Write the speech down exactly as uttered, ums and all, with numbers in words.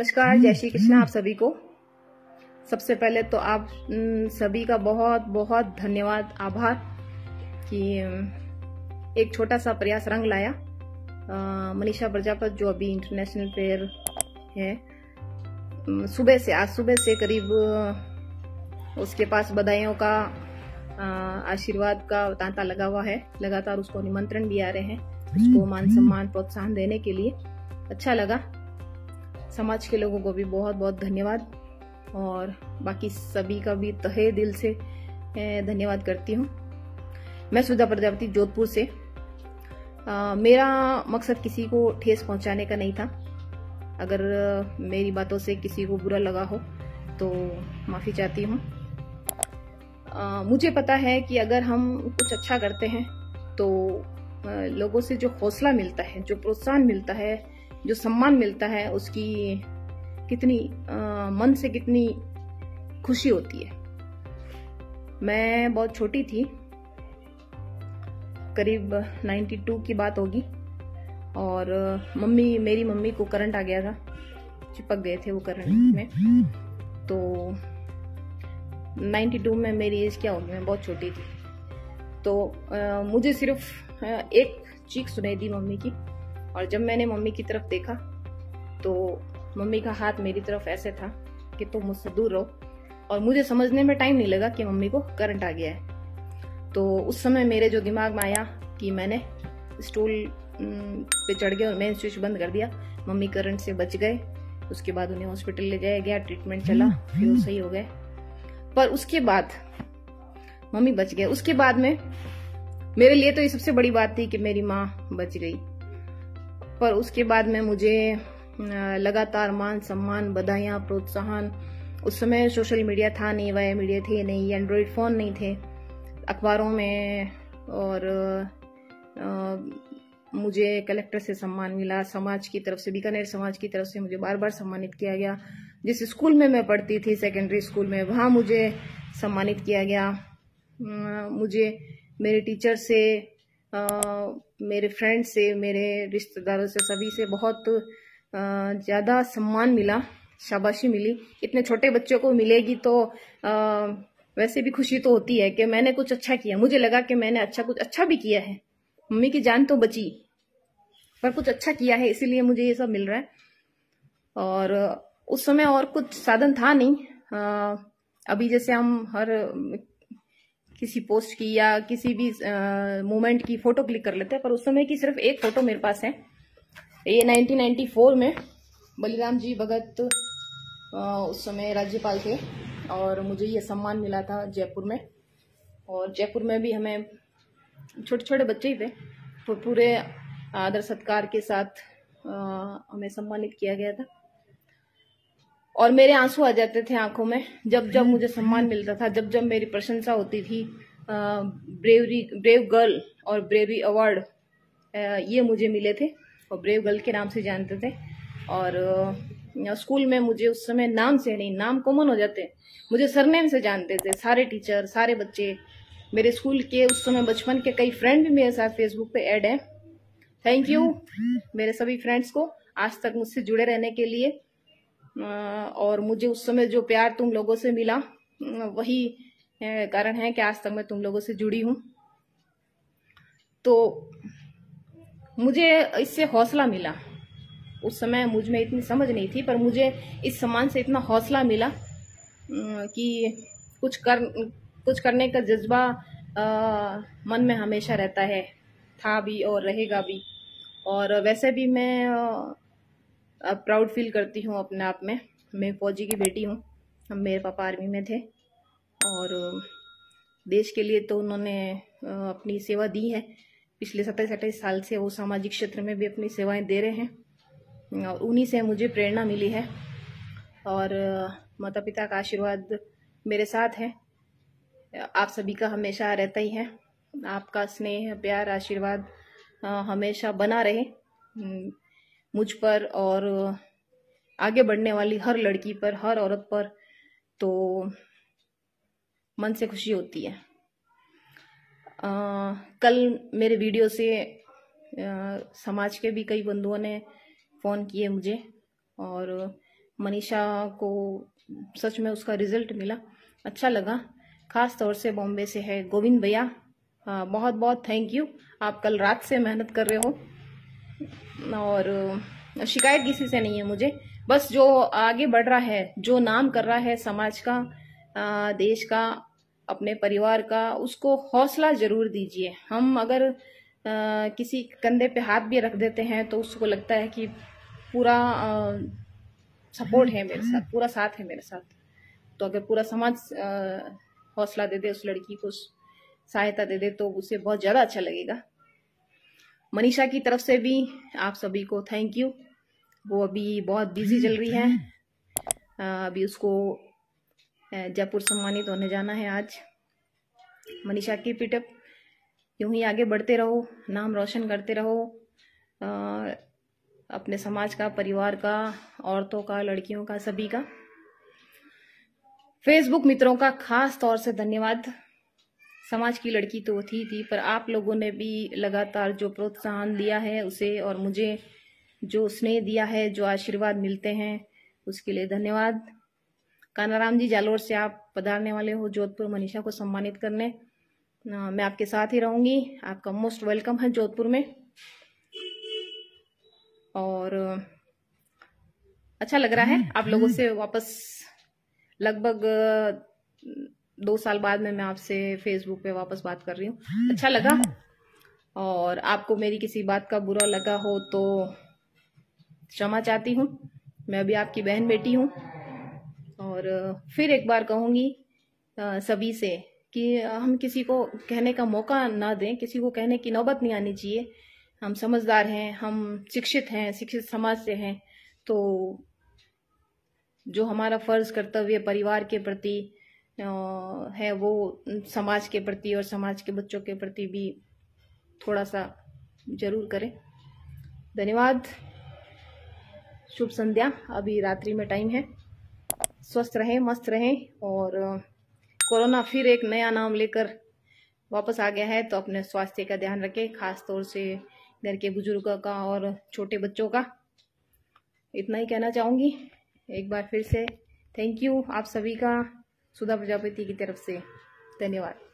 नमस्कार, जय श्री कृष्ण आप सभी को। सबसे पहले तो आप सभी का बहुत बहुत धन्यवाद, आभार कि एक छोटा सा प्रयास रंग लाया। मनीषा प्रजापति जो अभी इंटरनेशनल प्लेयर है, सुबह से आज सुबह से करीब उसके पास बधाइयों का, आशीर्वाद का तांता लगा हुआ है। लगातार उसको निमंत्रण भी आ रहे हैं, उसको मान सम्मान प्रोत्साहन देने के लिए। अच्छा लगा। समाज के लोगों को भी बहुत बहुत धन्यवाद और बाकी सभी का भी तहे दिल से धन्यवाद करती हूँ। मैं सुधा प्रजापति जोधपुर से। आ, मेरा मकसद किसी को ठेस पहुंचाने का नहीं था। अगर मेरी बातों से किसी को बुरा लगा हो तो माफी चाहती हूँ। मुझे पता है कि अगर हम कुछ अच्छा करते हैं तो आ, लोगों से जो हौसला मिलता है, जो प्रोत्साहन मिलता है, जो सम्मान मिलता है, उसकी कितनी आ, मन से कितनी खुशी होती है। मैं बहुत छोटी थी, करीब बानवे की बात होगी, और मम्मी मेरी मम्मी को करंट आ गया था, चिपक गए थे वो करंट में। तो बानवे में मेरी एज क्या होगी, मैं बहुत छोटी थी। तो आ, मुझे सिर्फ एक चीख सुनाई दी मम्मी की, और जब मैंने मम्मी की तरफ देखा तो मम्मी का हाथ मेरी तरफ ऐसे था कि तुम मुझसे दूर रहो, और मुझे समझने में टाइम नहीं लगा कि मम्मी को करंट आ गया है। तो उस समय मेरे जो दिमाग में आया कि मैंने स्टूल पे चढ़ गया और मैंने स्विच बंद कर दिया। मम्मी करंट से बच गए। उसके बाद उन्हें हॉस्पिटल ले जाया गया, ट्रीटमेंट चला, फिर वो सही हो गए। पर उसके बाद मम्मी बच गए। उसके बाद में मेरे लिए तो ये सबसे बड़ी बात थी कि मेरी माँ बच गई। पर उसके बाद में मुझे लगातार मान सम्मान, बधाइयाँ, प्रोत्साहन। उस समय सोशल मीडिया था नहीं, वाया मीडिया थे नहीं, एंड्रॉइड फोन नहीं थे, अखबारों में। और आ, मुझे कलेक्टर से सम्मान मिला, समाज की तरफ से, बीकानेर समाज की तरफ से मुझे बार बार सम्मानित किया गया। जिस स्कूल में मैं पढ़ती थी, सेकेंडरी स्कूल में, वहाँ मुझे सम्मानित किया गया। आ, मुझे मेरे टीचर से, आ, मेरे फ्रेंड से, मेरे रिश्तेदारों से, सभी से बहुत ज़्यादा सम्मान मिला, शाबाशी मिली। इतने छोटे बच्चों को मिलेगी तो आ, वैसे भी खुशी तो होती है कि मैंने कुछ अच्छा किया। मुझे लगा कि मैंने अच्छा कुछ अच्छा भी किया है। मम्मी की जान तो बची, पर कुछ अच्छा किया है, इसीलिए मुझे ये सब मिल रहा है। और उस समय और कुछ साधन था नहीं। आ, अभी जैसे हम हर किसी पोस्ट की या किसी भी मोमेंट की फोटो क्लिक कर लेते हैं, पर उस समय की सिर्फ एक फोटो मेरे पास है। ये नाइनटीन नाइंटी फोर में बलिराम जी भगत उस समय राज्यपाल थे, और मुझे ये सम्मान मिला था जयपुर में। और जयपुर में भी हमें छोटे छोटे बच्चे ही थे, तो पूरे आदर सत्कार के साथ आ, हमें सम्मानित किया गया था। और मेरे आंसू आ जाते थे आंखों में जब जब मुझे सम्मान मिलता था, जब जब मेरी प्रशंसा होती थी। ब्रेवरी ब्रेव गर्ल और ब्रेवरी अवार्ड ये मुझे मिले थे, और ब्रेव गर्ल के नाम से जानते थे। और आ, स्कूल में मुझे उस समय नाम से नहीं, नाम कॉमन हो जाते, मुझे सरनेम से जानते थे सारे टीचर, सारे बच्चे। मेरे स्कूल के उस समय बचपन के कई फ्रेंड भी मेरे साथ फेसबुक पे ऐड हैं। थैंक यू मेरे सभी फ्रेंड्स को आज तक मुझसे जुड़े रहने के लिए। और मुझे उस समय जो प्यार तुम लोगों से मिला, वही कारण है कि आज तक मैं तुम लोगों से जुड़ी हूँ। तो मुझे इससे हौसला मिला। उस समय मुझ में इतनी समझ नहीं थी, पर मुझे इस सम्मान से इतना हौसला मिला कि कुछ कर कुछ करने का जज्बा मन में हमेशा रहता है, था भी और रहेगा भी। और वैसे भी मैं प्राउड फील करती हूँ अपने आप में। मैं फौजी की बेटी हूँ। हम मेरे पापा आर्मी में थे, और देश के लिए तो उन्होंने अपनी सेवा दी है। पिछले सत्ताईस अट्ठाईस साल से वो सामाजिक क्षेत्र में भी अपनी सेवाएं दे रहे हैं, और उन्हीं से मुझे प्रेरणा मिली है। और माता पिता का आशीर्वाद मेरे साथ है, आप सभी का हमेशा रहता ही है। आपका स्नेह, प्यार, आशीर्वाद हमेशा बना रहे मुझ पर और आगे बढ़ने वाली हर लड़की पर, हर औरत पर। तो मन से खुशी होती है। आ, कल मेरे वीडियो से आ, समाज के भी कई बंधुओं ने फ़ोन किए मुझे, और मनीषा को सच में उसका रिजल्ट मिला, अच्छा लगा। खास तौर से बॉम्बे से है गोविंद भैया, बहुत बहुत थैंक यू। आप कल रात से मेहनत कर रहे हो, और शिकायत किसी से नहीं है मुझे, बस जो आगे बढ़ रहा है, जो नाम कर रहा है समाज का, देश का, अपने परिवार का, उसको हौसला जरूर दीजिए। हम अगर आ, किसी कंधे पे हाथ भी रख देते हैं तो उसको लगता है कि पूरा सपोर्ट है मेरे साथ, पूरा साथ है मेरे साथ। तो अगर पूरा समाज हौसला दे दे, उस लड़की को सहायता दे दे, तो उसे बहुत ज्यादा अच्छा लगेगा। मनीषा की तरफ से भी आप सभी को थैंक यू। वो अभी बहुत बिजी चल रही है, अभी उसको जयपुर सम्मानित होने जाना है आज। मनीषा की पिटअप, यूं ही आगे बढ़ते रहो, नाम रोशन करते रहो, आ, अपने समाज का, परिवार का, औरतों का, लड़कियों का, सभी का। फेसबुक मित्रों का खास तौर से धन्यवाद। समाज की लड़की तो थी थी पर आप लोगों ने भी लगातार जो प्रोत्साहन दिया है उसे, और मुझे जो स्नेह दिया है, जो आशीर्वाद मिलते हैं, उसके लिए धन्यवाद। कानाराम जी जालोर से आप पधारने वाले हो जोधपुर मनीषा को सम्मानित करने, आ, मैं आपके साथ ही रहूंगी। आपका मोस्ट वेलकम है जोधपुर में। और अच्छा लग रहा है आप लोगों से वापस, लगभग दो साल बाद में मैं आपसे फेसबुक पे वापस बात कर रही हूँ। अच्छा लगा, और आपको मेरी किसी बात का बुरा लगा हो तो क्षमा चाहती हूँ। मैं अभी आपकी बहन बेटी हूँ। और फिर एक बार कहूंगी सभी से कि हम किसी को कहने का मौका ना दें, किसी को कहने की नौबत नहीं आनी चाहिए। हम समझदार हैं, हम शिक्षित हैं, शिक्षित समाज से हैं, तो जो हमारा फर्ज कर्तव्य परिवार के प्रति है वो समाज के प्रति और समाज के बच्चों के प्रति भी थोड़ा सा जरूर करें। धन्यवाद, शुभ संध्या। अभी रात्रि में टाइम है। स्वस्थ रहें, मस्त रहें, और कोरोना फिर एक नया नाम लेकर वापस आ गया है, तो अपने स्वास्थ्य का ध्यान रखें, खास तौर से घर के बुजुर्गों का और छोटे बच्चों का। इतना ही कहना चाहूंगी। एक बार फिर से थैंक यू आप सभी का, सुधा प्रजापति की तरफ से धन्यवाद।